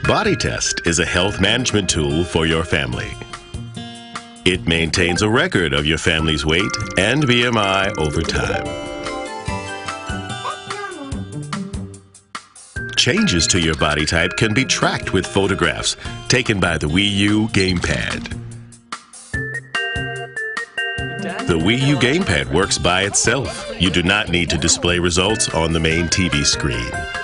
BodyTest is a health management tool for your family. It maintains a record of your family's weight and BMI over time. Changes to your body type can be tracked with photographs taken by the Wii U gamepad. The Wii U gamepad works by itself. You do not need to display results on the main TV screen.